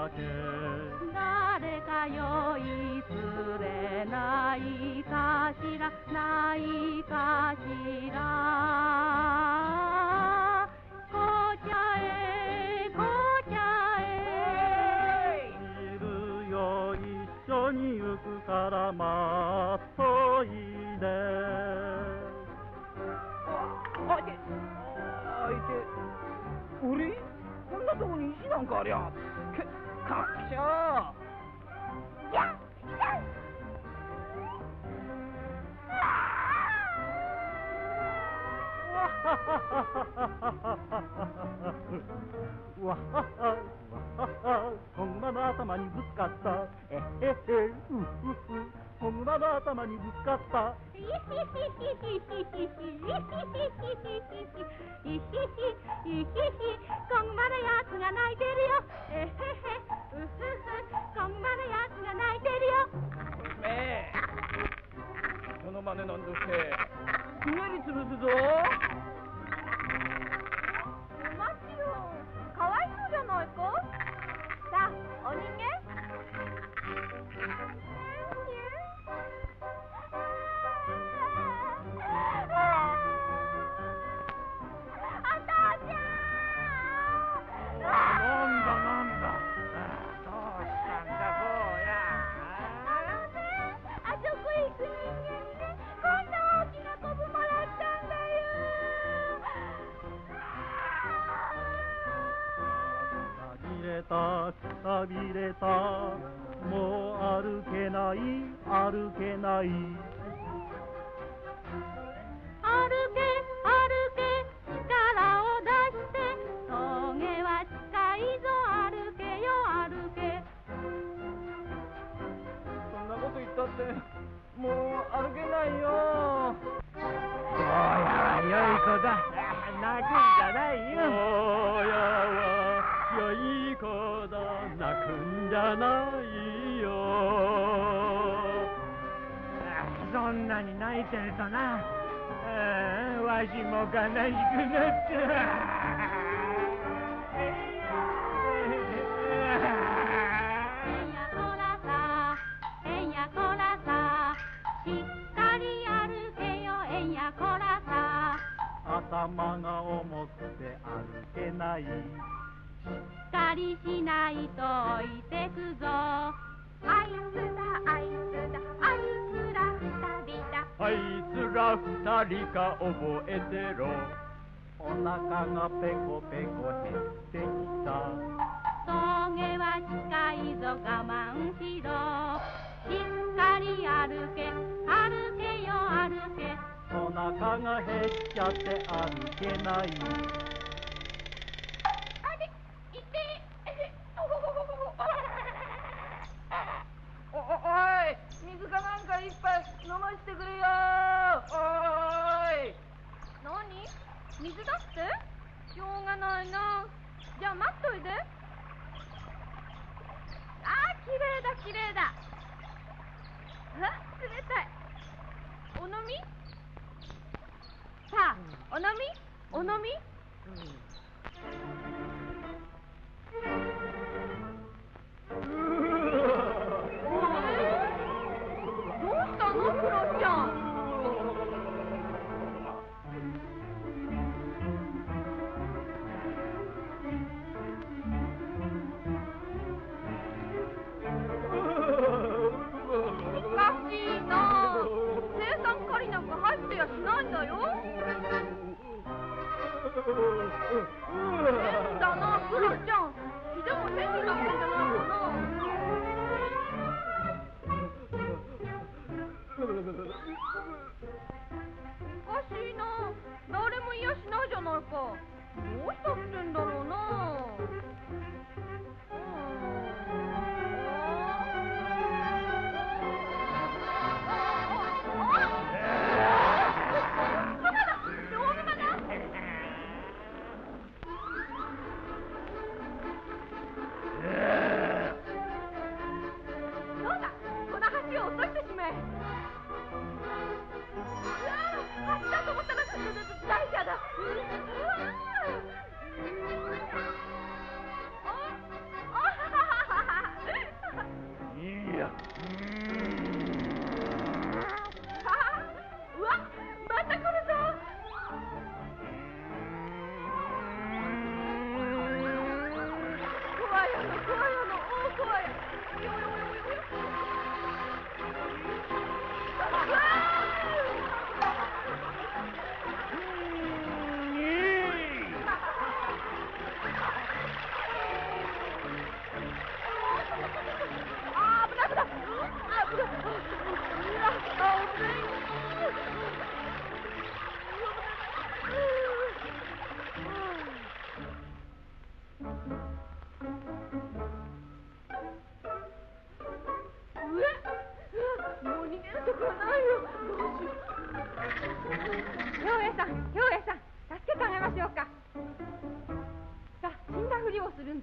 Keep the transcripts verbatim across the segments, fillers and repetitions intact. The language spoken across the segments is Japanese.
だけ誰か酔いつれないかしらないかしら紅茶へ紅茶へいるよ一緒に行くから待っといであいてあいて俺こんなとこに石なんかありゃけかっしゃーやっわははわはは子熊の頭にぶつかったえへへうふふ子熊の頭にぶつかったいひひひひひひひひ子熊のやつが泣いてるよえへへうふふ子熊のやつが泣いてるよめえその真似なんとしてひねり潰すぞお待ちよかわいそうじゃないかさあお人間くたびれたもう歩けない歩けない歩け歩け力を出して峠は近いぞ歩けよ歩けそんなこと言ったってもう歩けないよそうやは良い子だ泣くんじゃないよそうやは良い子だ泣くんじゃないよそんなに泣いてるとなわしも悲しくなって頭が重くて歩けないしっかりしないと置いてくぞあいつだあいつだあいつら二人だあいつら二人か覚えてろお腹がペコペコ減ってきた峠は近いぞ我慢しろしっかり歩け歩けよ歩けお腹が減っちゃって歩けないあれいておおおい水かなんか一杯飲ませてくれよおい何水だってしょうがないなじゃあ待っといであーきれいだきれいだあ冷たいお飲みさあお飲みお飲み、どうしたのクロちゃんおかしいな青酸カリなんか入ってやしないんだよ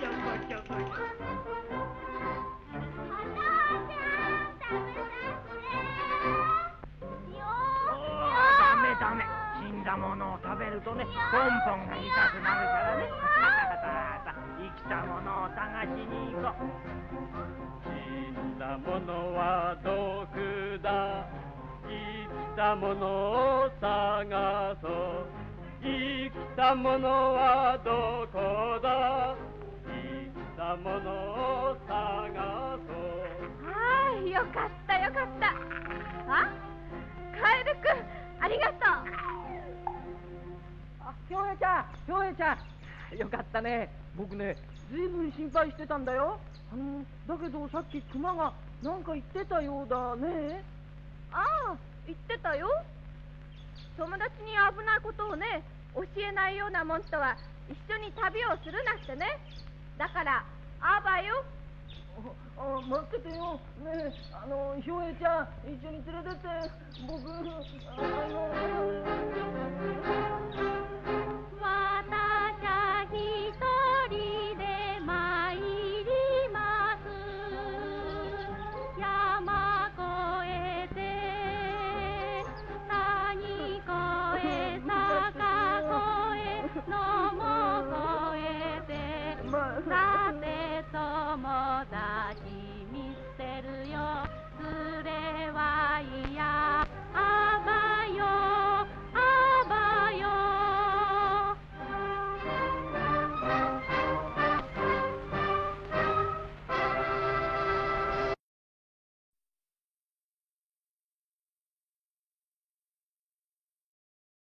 ちょこちょこちょこ。 ダメダメ、死んだものを食べるとね、ポンポンが痛くなるからね。さあさあ、生きたものを探しに行こう。 死んだものはどこだ、生きたものを探そう。生きたものはどこだ、生きたものを探そう。 ああ、よかったよかった。あ、カエルくん、ありがとう。 あ、ひょうへいちゃん、ひょうへいちゃん、よかったね。僕ね、ずいぶん心配してたんだよ。あのだけどさっきクマがなんか言ってたようだね。 ああ、言ってたよ。友達に危ないことをね、教えないようなもんとは一緒に旅をするなってね。だからあばよ。 ああ、待っててよ。ねえ、あのひょうへいちゃん一緒に連れてって。僕あの